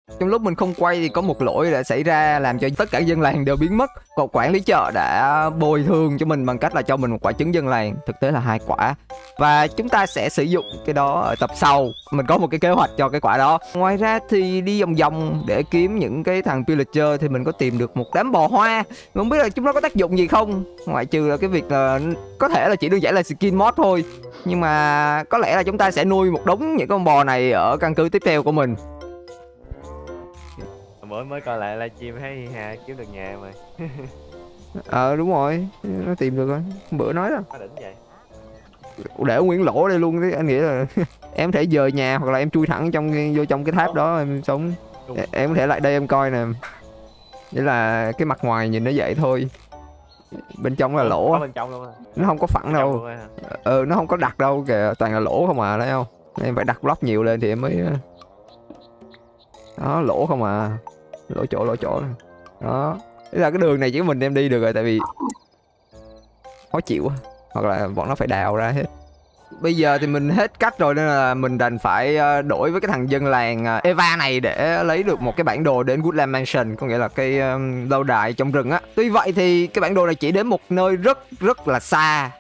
Trong lúc mình không quay thì có một lỗi đã xảy ra làm cho tất cả dân làng đều biến mất. Còn quản lý chợ đã bồi thường cho mình bằng cách là cho mình một quả trứng dân làng, thực tế là 2 quả. Và chúng ta sẽ sử dụng cái đó ở tập sau. Mình có một cái kế hoạch cho cái quả đó. Ngoài ra thì đi vòng vòng để kiếm những cái thằng pillager thì mình có tìm được một đám bò hoa. Không biết là chúng nó có tác dụng gì không, ngoại trừ là cái việc là có thể là chỉ đơn giản là skin mod thôi. Nhưng mà có lẽ là chúng ta sẽ nuôi một đống những con bò này ở căn cứ tiếp theo của mình. Bữa mới coi lại livestream thấy Hà kiếm được nhà mà. Đúng rồi, nó tìm được rồi. Bữa nói đó. Có đỉnh vậy. Để nguyên lỗ đây luôn, anh nghĩ là em có thể dời nhà hoặc là em chui thẳng vô trong cái tháp đó em sống. Em có thể lại đây em coi nè. Nghĩa là cái mặt ngoài nhìn nó vậy thôi. Bên trong là lỗ. Bên trong luôn à. Nó không có phẳng đâu. Nó không có đặt đâu kìa, toàn là lỗ không à, thấy không? Em phải đặt block nhiều lên thì em mới. Đó, lỗ không à. Lỗ chỗ này. Đó. Thế là cái đường này chỉ mình em đi được rồi, tại vì khó chịu, hoặc là bọn nó phải đào ra hết. Bây giờ thì mình hết cách rồi nên là mình đành phải đổi với cái thằng dân làng Eva này để lấy được một cái bản đồ đến Woodland Mansion, có nghĩa là cái lâu đài trong rừng á. Tuy vậy thì cái bản đồ này chỉ đến một nơi rất là xa.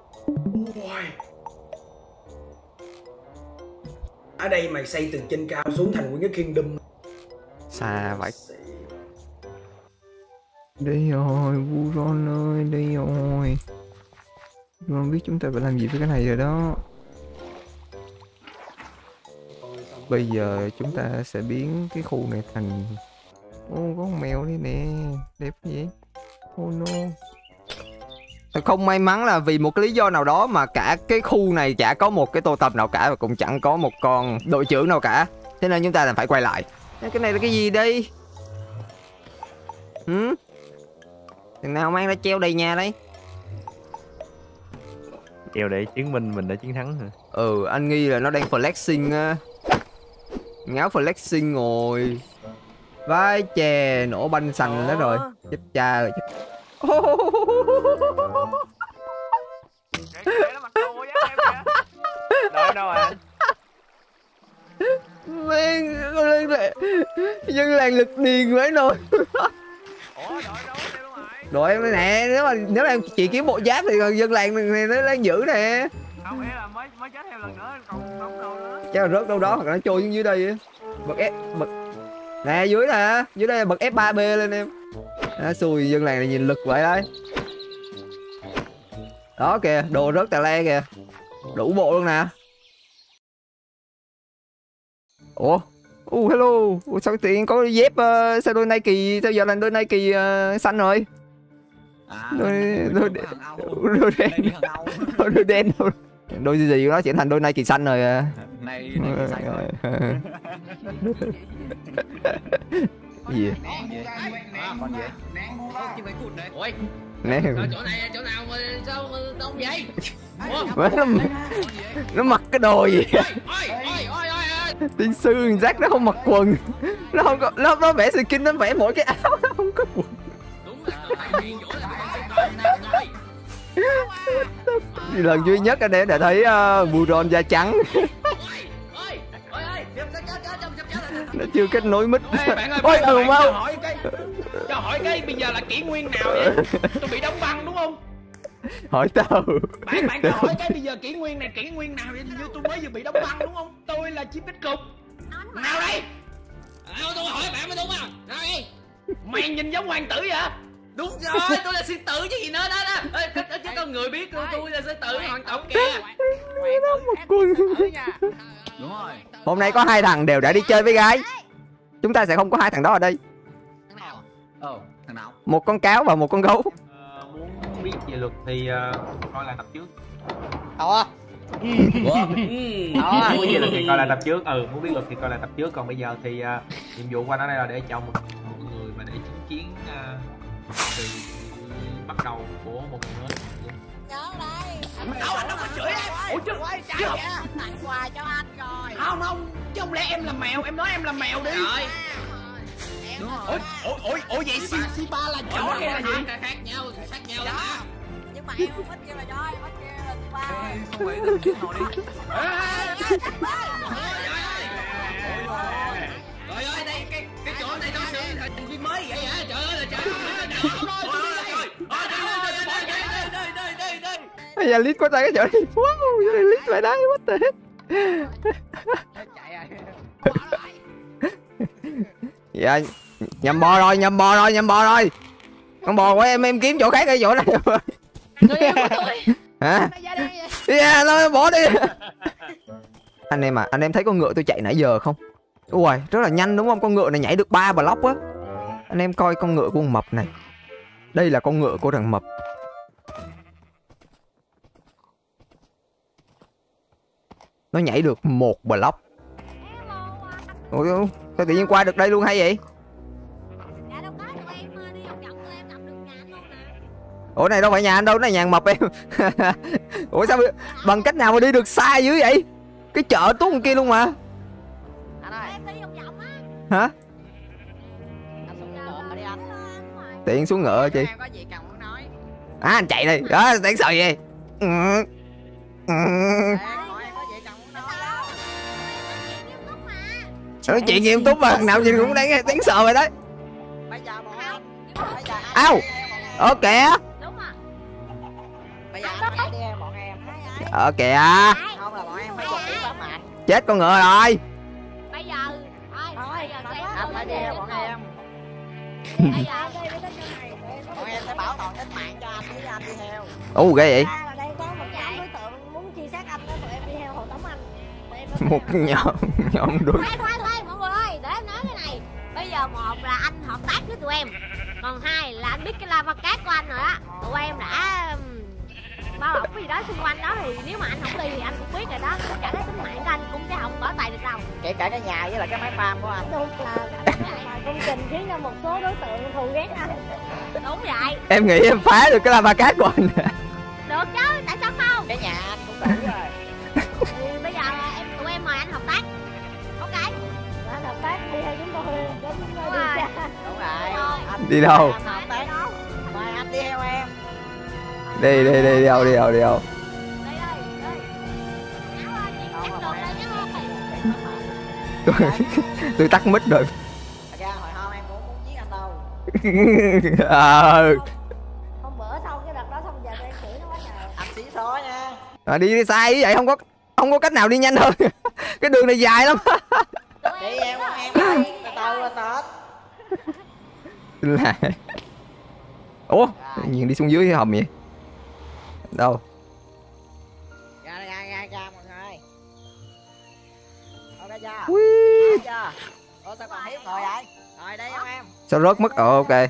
Ở đây mày xây từ trên cao xuống thành nguyên cái kingdom. Xa vậy. Đây rồi, Buron ơi, đây rồi. Buron biết chúng ta phải làm gì với cái này rồi đó. Bây giờ chúng ta sẽ biến cái khu này thành... Ô, có con mèo đây nè. Đẹp gì? Oh no. Không may mắn là vì một cái lý do nào đó mà cả cái khu này chả có một cái tô tập nào cả, và cũng chẳng có một con đội trưởng nào cả. Thế nên chúng ta phải quay lại. Cái này là cái gì đây? Thằng nào mang ra treo đầy nhà đấy? Treo để chứng minh mình đã chiến thắng hả? Anh nghi là nó đang flexing. Ngáo flexing rồi. Vai chè nổ banh sành đó rồi. Chết cha rồi chết. Đâu à? Men dân làng lực điền vậy rồi. Đội em nè, nếu em chỉ kiếm bộ giáp thì dân làng này nó đang giữ nè. Không, ý là mới chết thêm lần nữa, còn sống đâu nữa. Chắc là rớt đâu đó hoặc là nó trôi xuống dưới đây á. Bật F bật. Nè dưới nè, dưới đây bật F3B lên em. Xui dân làng này nhìn lực vậy đấy. Đó kìa, đồ rớt tà le kìa. Đủ bộ luôn nè. Ủa? Hello. Sao tự nhiên có dép sao đôi Nike, sao giờ là đôi Nike xanh rồi? Đôi đen. Đôi gì nó chuyển thành đôi Nike xanh rồi. Này xanh rồi. Gì? Con gì? Ôi, Nè. chỗ này chỗ nào mà sao đông vậy? Nó mặc cái đồ gì? Tiên sư Jack nó không mặc quần. Nó không có, nó vẽ skin, nó vẽ mỗi cái áo, nó không có quần. Đúng là Lần duy nhất anh em đã thấy Buron da trắng. Nó chưa kết nối mic. Ôi cho hỏi cái bây giờ là kỷ nguyên nào vậy? Tôi bị đóng băng đúng không? Hỏi tao. Bạn cho hỏi cái bây giờ kỷ nguyên này kỷ nguyên nào vậy? Như tôi mới vừa bị đóng băng đúng không? Tôi là chim tích cực. Nào đây? Tôi hỏi bạn mới đúng à? Nào đây? Mày nhìn giống hoàng tử vậy? Đúng rồi, tôi là sư tử chứ gì nữa đó đó. Chứ con người biết tôi là sư tử hoàng tổng kìa. Đúng rồi. Hôm nay có 2 thằng đều đã đi chơi với gái. Chúng ta sẽ không có 2 thằng đó ở đây. Thằng nào? Thằng nào? Một con cáo và một con gấu. Muốn biết về luật thì coi lại tập trước. Muốn Muốn biết luật thì coi lại tập trước. Muốn biết luật thì coi lại tập trước. Còn bây giờ thì nhiệm vụ qua ở đây là để cho một người mà để chứng kiến từ bắt đầu của một người mới. Nhớ đây. Đâu anh đâu có chửi em. Ủa chứ Tặng quà cho anh rồi. Không, chứ không lẽ em là mèo, em nói em là mèo đi. Rồi. Đúng rồi. Ủa vậy Sipa là chó hay là gì? Khác nhau đó hả? Nhưng mà em không thích kêu là chó, em thích kêu là Sipa. Không phải lên trước ngồi đi. Rồi đây thành viên mới vậy hả? Trời ơi là trời ơi. Bây giờ lít có tay cái chỗ này. Wow, lít lại đây, what the heck. Dạ, nhầm bò rồi. Con bò của em kiếm chỗ khác, cái chỗ này. Hả? Yeah, nó bỏ đi. Anh em à, anh em thấy con ngựa tôi chạy nãy giờ không? Ui, rất là nhanh đúng không? Con ngựa này nhảy được 3 block á. Anh em coi con ngựa của con mập này. Đây là con ngựa của thằng mập. Nó nhảy được 1 block. Ủa, sao tự nhiên qua được đây luôn hay vậy? Ủa này đâu phải nhà anh đâu, này nhà mập em. Ủa sao bằng cách nào mà đi được xa dữ vậy? Cái chợ tuốt kia luôn mà. Hả? Tiện xuống ngựa chị. À anh chạy đi. Đó đáng sợ gì? Nói chuyện nghiêm túc mà thằng nào nhìn cũng đáng sợ rồi đấy. Ao. Ơ kìa. Ờ kìa. Chết con ngựa rồi. Bây giờ anh phải đi bọn em. Bọn em sẽ bảo toàn tính mạng cho anh với anh đi theo. Ồ ghê vậy. Đây có một nhóm đối tượng muốn truy sát anh đó, tụi em đi theo hộ tống anh. Một nhóm đối. Thôi mọi người ơi, để em nói cái này. Bây giờ một là anh hợp tác với tụi em, còn hai là anh biết cái lava cát của anh rồi á. Tụi em đã bao bọc cái gì đó xung quanh đó, thì nếu mà anh không đi thì anh cũng biết rồi đó. Tất cả cái tính mạng của anh cũng sẽ không bỏ tay được đâu. Kể cả cái nhà với lại cái máy farm của anh. Đúng là công trình khiến cho một số đối tượng thù ghét anh. Đúng vậy. Em nghĩ em phá được cái lava cát của anh. Được chứ, tại sao không? Cái nhà anh cũng đủ rồi. Thì bây giờ tụi em mời anh hợp tác. Ok. Anh hợp tác đi theo chúng tôi đến điều tra. Đúng rồi. Anh Đi đâu? Anh hợp tác. Mời anh đi theo em. Đi đâu? Đây ơi, Tôi tắt mic rồi. Ra hồi hôm em cũng muốn giết anh đâu. Hôm bữa xong cái đợt đó xong giờ tụi em chửi nó quá trời. Anh xí số nha. Đi sai vậy không có cách nào đi nhanh hơn. Cái đường này dài lắm. Đi em đi, từ từ Là ủa nhìn đi xuống dưới cái hầm vậy đâu? Ra mọi người. Ok chưa? Ủa sao còn hiếp ngồi vậy? Ngồi đây không em? Sao rớt mất? Ok. Đây.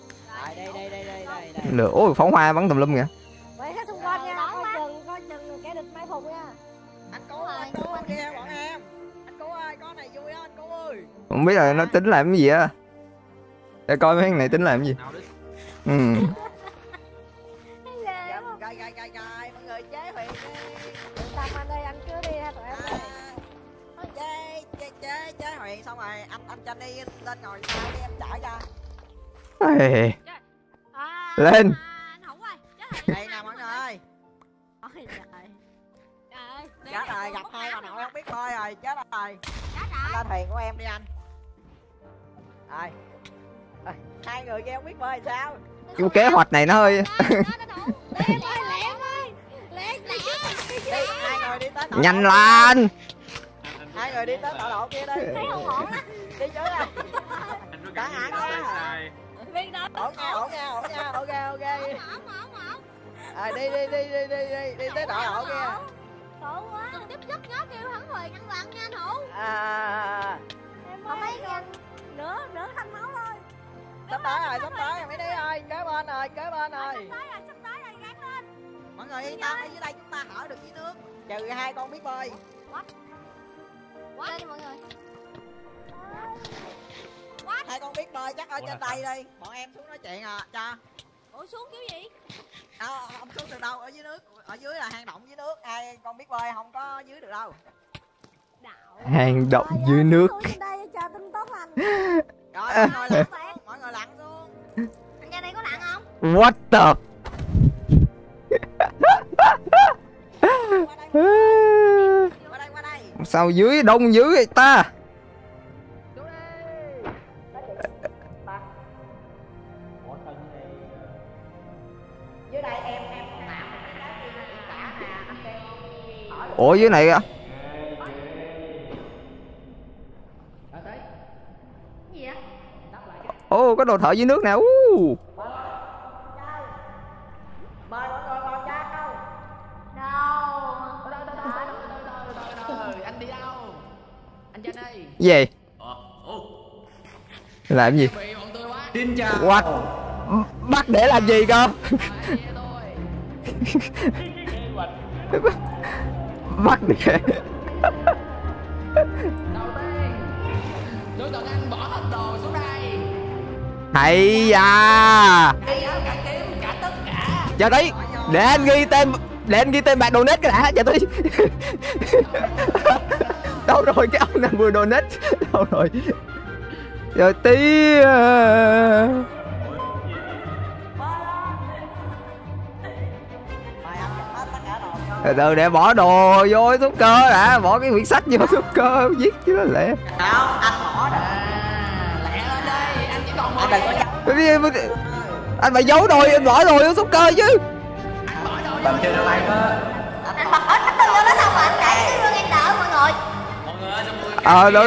Lửa ôi pháo hoa bắn tùm lum kìa. Quay hết xung quanh nha, coi chừng kẻ địch mai phục nha. Anh cứu ơi, đi theo bọn em. Anh cứu ơi, con này vui á, anh cứu ơi. Không biết là nó tính làm cái gì á. Để coi mấy thằng này tính làm cái gì. Gai, mọi người chế Huyền đi. Yên tâm anh ơi, anh cứ đi ha tụi em. Chế Huyền xong rồi anh cho đi lên ngồi sau đi em chở cho. Lên. Anh không ơi. Đây nè mọi người. Chết rồi, gặp hai bà nội không biết bơi rồi, chết rồi. Anh lên thuyền của em đi anh. Rồi. Hai người kia không biết bơi sao? Cái kế hoạch này nó hơi Hai người đi tới nhanh lên. Hai người đi tới tọa độ kia đi. Thấy không ổn á. Đi dưới đây. Cả hãng đó. Ổn nha. Ok. Đi tới tọa độ kia. Khổ quá. Đừng tiếp sức nhớ kêu hắn rồi ngăn lặng nha anh Hữu. Không thấy anh nửa thanh máu thôi. Sắp tới rồi, mới đi rồi, kế bên rồi. Sắp tới rồi, gắn lên. Mọi người yên tâm, ở dưới đây chúng ta ở được dưới nước. Trừ hai con biết bơi. Quá đi mọi người. Hai con biết bơi chắc ở trên đây đi. Bọn em xuống nói chuyện cho. Ủa xuống kiểu gì? Không xuống được đâu, ở dưới nước. Ở dưới là hang động dưới nước. Hai con biết bơi không có dưới được đâu. Hang động dưới nước. Đây cho tính tốt anh. Rồi mọi người lặn xuống. Anh ra đây có lặn không? What the Qua đây. sao dưới đông dữ vậy ta? Ủa dưới này á. Ồ có đồ thở dưới nước nè. Mời mọi người vào trong. Anh đi đâu? Anh trên đây. Gì? Làm gì? Bị bọn tôi quá. Xin chào. What? Bắt để làm gì cơ? Bắt để. Đầu tiên, tôi cần anh bỏ hết đồ xuống đây. Hay da. Hay áo cả kiếm cả tất cả. Chờ tí. Để anh ghi tên bạn donate cái đã. Chờ tí. Đâu rồi cái ông nào vừa donate? Đâu rồi? Chờ tí. Từ từ để bỏ đồ vô xúc cơ đã, bỏ cái quyển sách vô xúc cơ viết chứ nó lẹ. Không, anh bỏ đã. Lẹ lên đây, anh chỉ còn một Anh phải giấu đồ, anh bỏ đồ vô xúc cơ chứ. Tầm chơi nó live á. Anh bỏ hết từ vô đó sao mà anh đẩy cái gương em đỡ mọi người. Đâu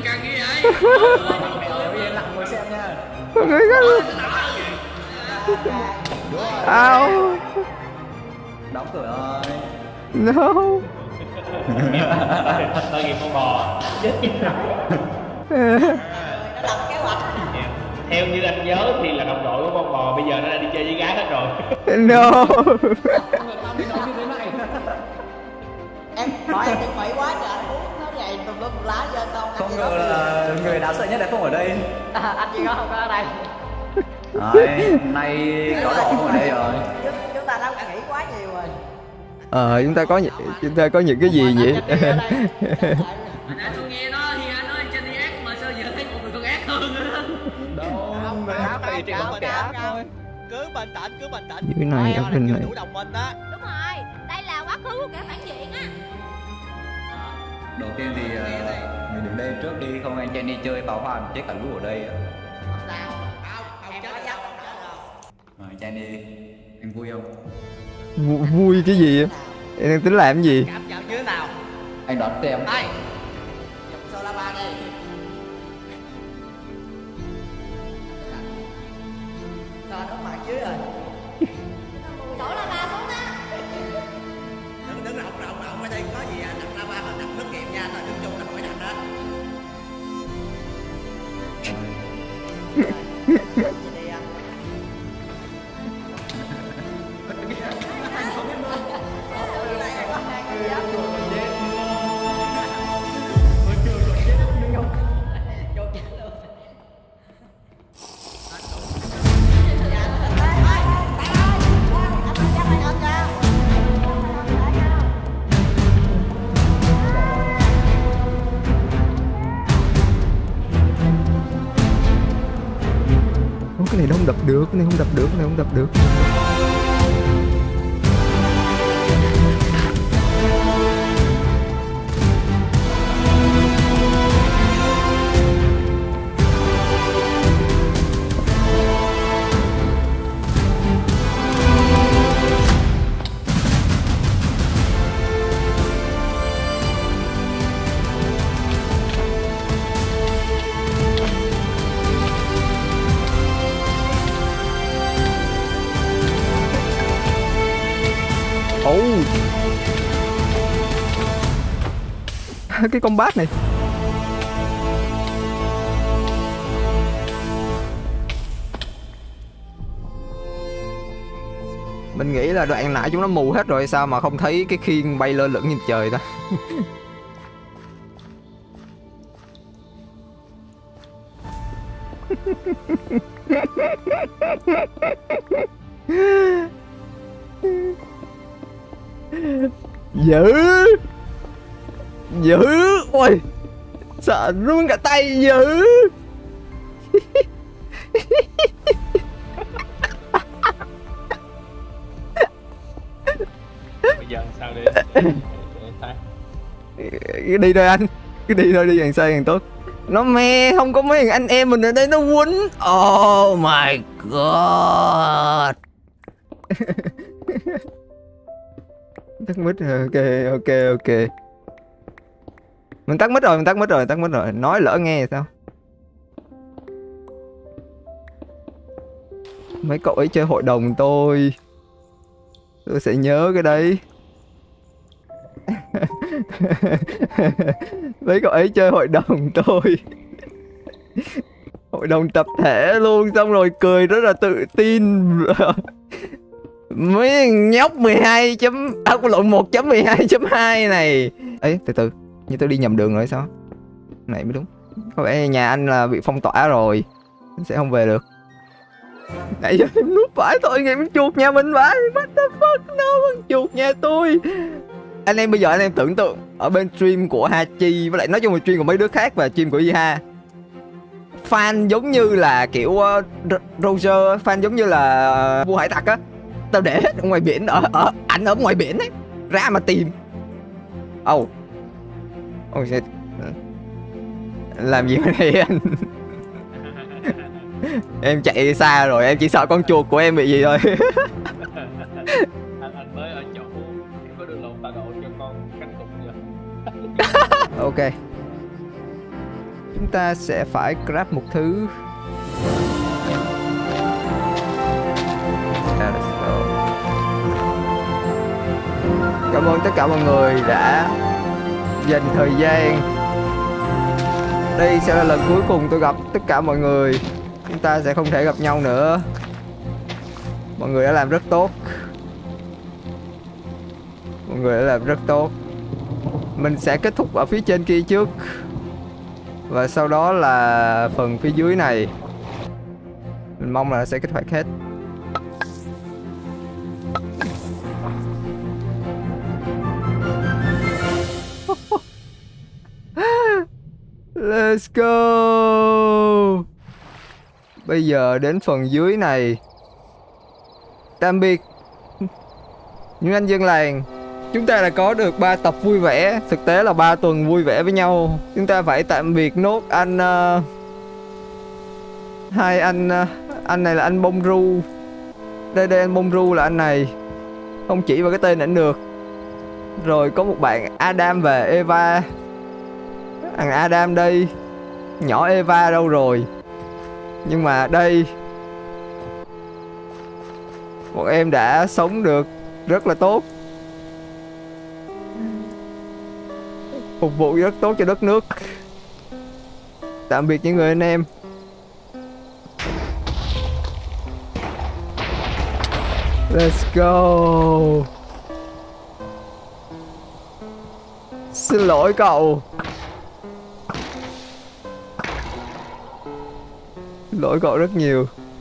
Ngồi xem nha. mọi người ao Đóng cửa rồi. no. Tội nghiệp con bò. Nó lập kế hoạch. Theo như anh nhớ thì là đồng đội của con bò bây giờ nó đã đi chơi với gái hết rồi. No. Em hỏi em chuẩn bị quá trời, uống nó vậy tùm lum lá trên không. Không ngờ là người đáng sợ nhất lại không ở đây. Anh chỉ có không có ở đây. Đấy, nay có độ không ở đây rồi. Chúng ta đã nghĩ quá nhiều rồi. Chúng ta có những cái gì vậy? Nãy tôi nghe nó thì anh nói trên đi ác mà sao giờ thấy một người còn ác hơn nữa. Đâu, người ác thì chỉ có kẻ ác thôi. Cứ bình tĩnh. Dưới này ở bên này. Chủ đồng minh á. Đúng rồi, đây là quá khứ của kẻ phản diện á. Đầu tiên thì người đứng đây trước đi, không anh Jenny chơi pháo hoa chết cả lũ ở đây. Em có dám không chết đâu. Rồi Jenny, anh vui không? Vui cái gì em? Em đang tính làm cái gì? Cảm nhận như thế nào? Anh đoán xem. Đây. Dùng solar bar đây. Sao nó mặt dưới rồi. Đổ la ba xuống á. Đứng rộng ở đây có gì à? Đặt lava mà đặt nước kiệm nha, rồi đứng chung là khỏi đặt đó. Cái này nó không đập được, cái này không đập được. Cái combat này mình nghĩ là đoạn nãy chúng nó mù hết rồi sao mà không thấy cái khiên bay lơ lửng nhìn trời ta. Dữ ôi sợ run cả tay dữ. Bây giờ sao đi? Cứ đi thôi anh, cứ đi thôi, đi càng xa càng tốt. Nó me không có mấy thằng anh em mình ở đây nó quýnh. Oh my god. Tắt mic rồi, ok. Mình tắt mic rồi, nói lỡ nghe sao? Mấy cậu ấy chơi hội đồng tôi sẽ nhớ cái đấy. Mấy cậu ấy chơi hội đồng tôi, hội đồng tập thể luôn, xong rồi cười rất là tự tin. Mấy nhóc 1.12.2 này. Ấy từ như tôi đi nhầm đường rồi sao? Này mới đúng. Có vẻ nhà anh là bị phong tỏa rồi, anh sẽ không về được. Nãy giờ em núp phải tội nghiệp chuột nhà mình vậy. What the fuck, no, chuột nhà tôi. Anh em bây giờ anh em tưởng tượng ở bên stream của Hachi, với lại nói chung là stream của mấy đứa khác và stream của Iha, fan giống như là kiểu Roger, fan giống như là vua hải tặc á. Tao để hết ở ngoài biển, ảnh ở ngoài biển ấy, ra mà tìm. Oh shit. Làm gì vậy anh? Em chạy xa rồi, em chỉ sợ con chuột của em bị gì thôi. Anh mới ở chỗ có đường lộn tọa độ cho con cánh cục giờ. Ok, chúng ta sẽ phải grab một thứ. Cảm ơn tất cả mọi người đã dành thời gian. Đây sẽ là lần cuối cùng tôi gặp tất cả mọi người. Chúng ta sẽ không thể gặp nhau nữa. Mọi người đã làm rất tốt. Mình sẽ kết thúc ở phía trên kia trước, và sau đó là phần phía dưới này. Mình mong là sẽ kết thúc hết. Let's go. Bây giờ đến phần dưới này. Tạm biệt những anh dân làng. Chúng ta đã có được 3 tập vui vẻ. Thực tế là 3 tuần vui vẻ với nhau. Chúng ta phải tạm biệt nốt anh hai anh này là anh Bông Ru. Đây anh Bông Ru là anh này. Không chỉ vào cái tên ảnh được. Rồi có một bạn Adam và Eva. Thằng Adam đây. Nhỏ Eva đâu rồi? Nhưng mà đây, bọn em đã sống được rất là tốt, phục vụ rất tốt cho đất nước. Tạm biệt những người anh em. Let's go. Xin lỗi cậu. Lỗi cậu rất nhiều.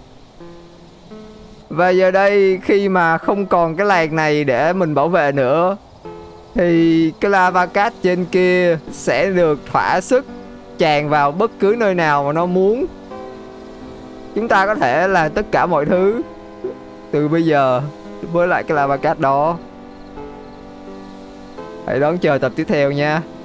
Và giờ đây khi mà không còn cái làng này để mình bảo vệ nữa, thì cái lava cát trên kia sẽ được thỏa sức tràn vào bất cứ nơi nào mà nó muốn. Chúng ta có thể làm tất cả mọi thứ từ bây giờ với lại cái lava cát đó. Hãy đón chờ tập tiếp theo nha.